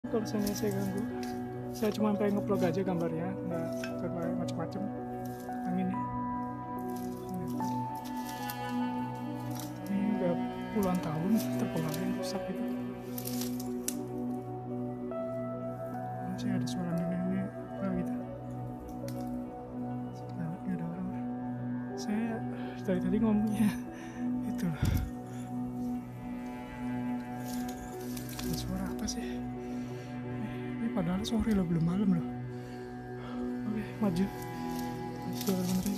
Kalau saya ganggu, saya cuma pengen ngeplog aja gambarnya, nggak kayak macam-macam. Angin nih. Ini udah puluhan tahun terpengaruh yang rusak gitu. Masih ada suara nenek-nenek gitu. Nggak ada orang. Saya dari tadi ngomongnya itu loh. Ada suara apa sih? Ini padahal sore loh, belum malam loh. Oke, maju. Suara beneran.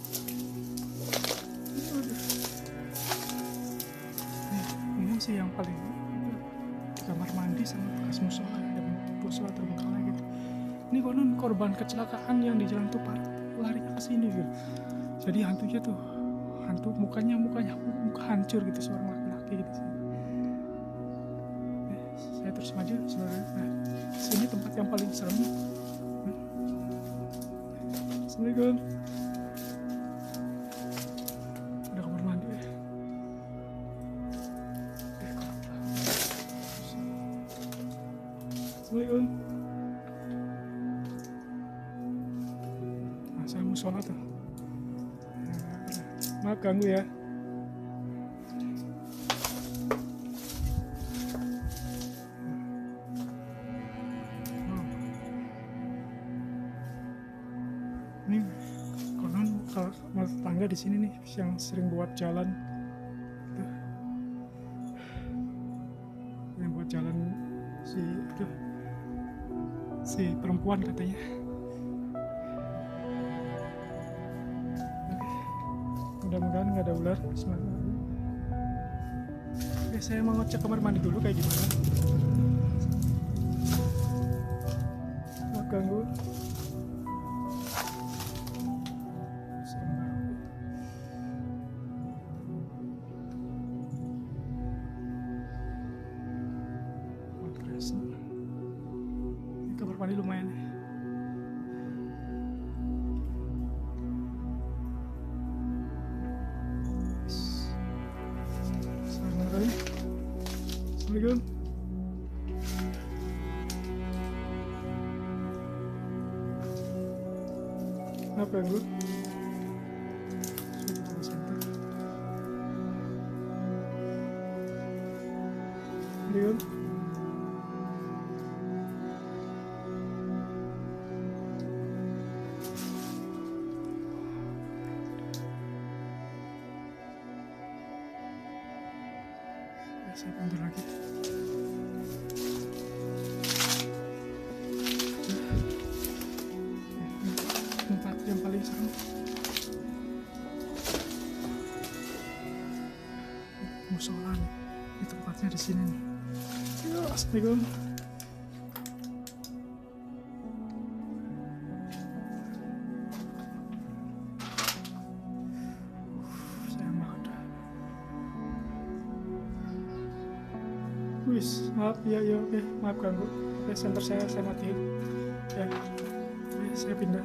Ini sih yang paling kamar mandi sama bekas musola, ada musola terbengkalai gitu. Ini konon korban kecelakaan yang di jalan Tupar larinya ke sini gitu. Jadi hantunya tuh, muka hancur gitu, seorang laki-laki gitu sih. Saya terus maju sebenarnya. Nah, sini tempat yang paling serem. Assalamualaikum. Ada kamar mandi ya. Assalamualaikum. Nah, saya mau sholat tuh. Maaf ganggu ya. Ini konon kalau tangga di sini nih yang sering buat jalan. Tuh. Yang buat jalan si perempuan katanya. Mudah-mudahan nggak ada ular. Oke, saya mau ngecek kamar mandi dulu kayak gimana. Nggak ganggu. Ini kamar mandi lumayan. Assalamualaikum. Apa yang gue? Assalamualaikum. Saya mundur lagi. Tempat yang paling serem. Musola nih. Ini tempatnya di sini nih. Assalamualaikum. Maaf ya, oke, maaf ganggu. Oke, center saya matiin ya. Oke, saya pindah.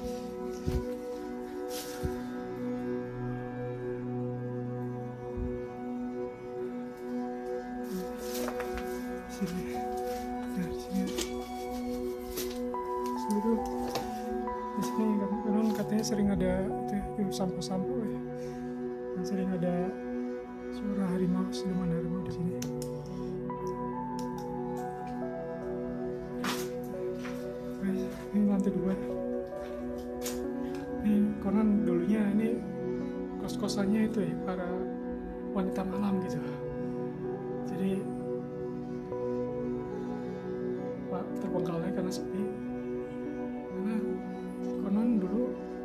Sini. Nah, di sini. Itu di sini kan katanya sering ada itu sampo-sampo ya. Dan sering ada suara harimau, siluman harimau di sini. Ini lantai 2. Ini konon dulunya ini kos-kosannya itu ya para wanita malam gitu. Jadi Pak terbengkalai karena sepi. Karena konon dulu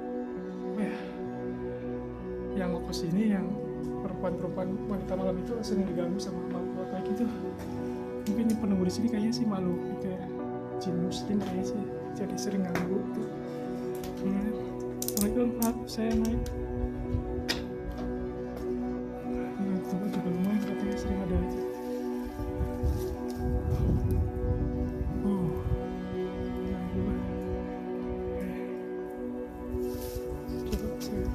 yang ngekos ini, yang perempuan wanita malam itu sering diganggu sama makhluk kayak gitu. Mungkin yang penunggu di sini kayaknya sih malu gitu ya. Jin muslim kayaknya sih, jadi sering ganggu tuh. Assalamualaikum, maaf saya naik. Nah, tempat juga lumayan, katanya sering ada itu. Coba saya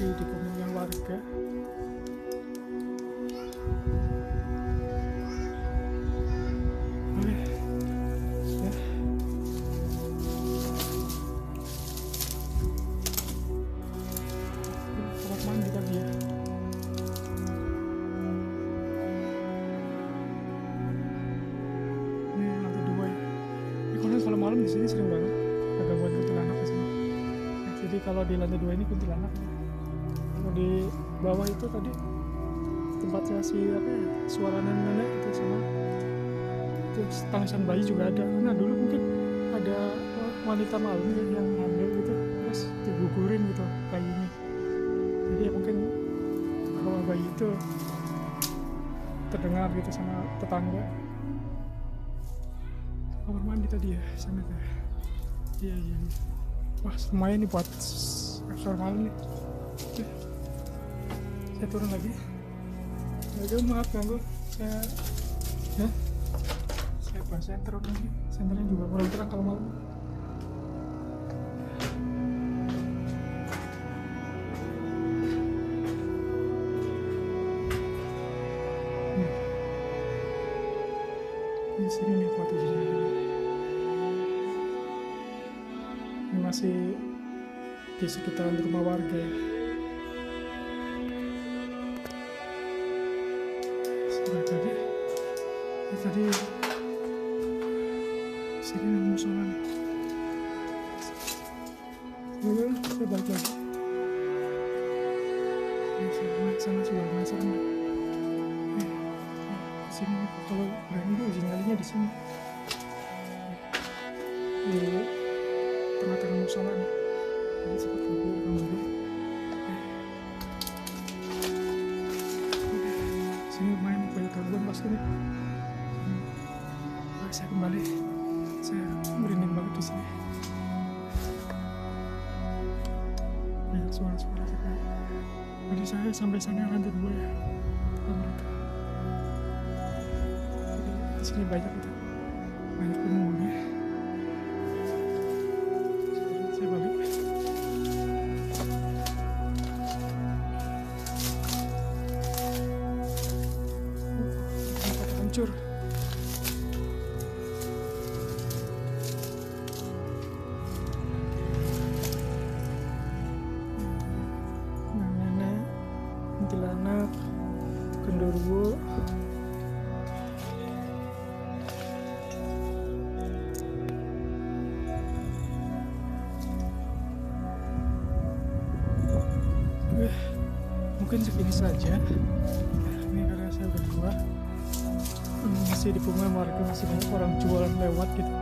masih dikunjungi warga. Oke, ya. Kamar mandi tadi ya. Ini lantai 2 ya. Ini kalau malam di sini sering banget ada gangguan kuntilanak di sini. Jadi kalau di lantai 2 ini kuntilanak. Kalau di bawah itu tadi tempat saya suara nenek itu sama terus tangisan bayi juga ada. Nah dulu mungkin ada wanita malam yang hamil gitu terus digugurin gitu bayinya. Jadi mungkin bahwa bayi itu terdengar gitu sama tetangga. Kamar mandi tadi ya sana tuh. Iya. Wah lumayan nih buat suara malam nih. Oke. Saya turun lagi. Jadi maaf ganggu. Saya senter lagi. Senternya juga kurang terang kalau malam. Di sini nih posisinya. Ini masih di sekitaran rumah warga ya. Tadi sini musola nih. Saya balik lagi. Sana sudah serem. Di sini kalau berani gue izin kalinya di sini. Di tengah-tengah musola nih. Ini seperti itu sini lumayan banyak gangguan pasti nih. Saya kembali, saya merinding banget di sini. Banyak suara-suara sekali. Jadi saya sampai sana lantai 2 ya, tempat mereka. Jadi di sini banyak penghuni. Saya balik. Tempat hancur. Kuntilanak, genderuwo, mungkin segini saja. Ini karena saya berdua masih dipungut warga, masih banyak orang jualan lewat gitu.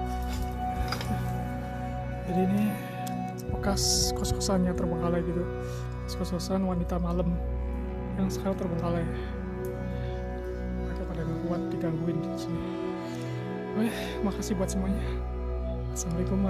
Jadi ini bekas kos-kosannya terbengkalai gitu, kos-kosan wanita malam yang sekarang terbengkalai. Mereka pada nggak kuat digangguin di sini. Makasih buat semuanya. Assalamualaikum.